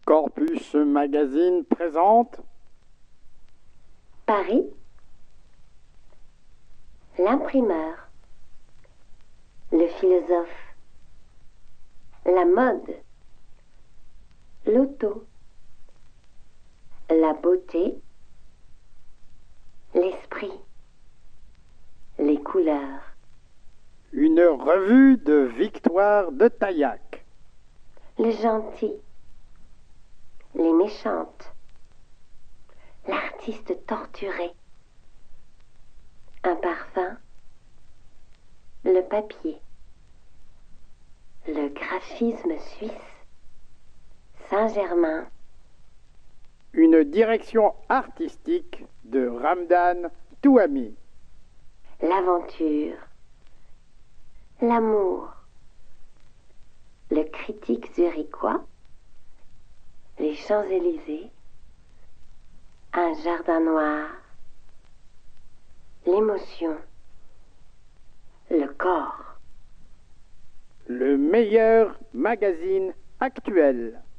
Corpus Magazine présente Paris, l'imprimeur, le philosophe, la mode, l'auto, la beauté, l'esprit, les couleurs. une revue de Victoire de Taillac. Le gentil, les méchantes, l'artiste torturé, un parfum, le papier, le graphisme suisse, Saint-Germain, Une direction artistique de Ramdan Touhami. l'aventure, l'amour, le critique zurichois, les Champs-Élysées, un jardin noir, l'émotion, le corps. Le meilleur magazine actuel.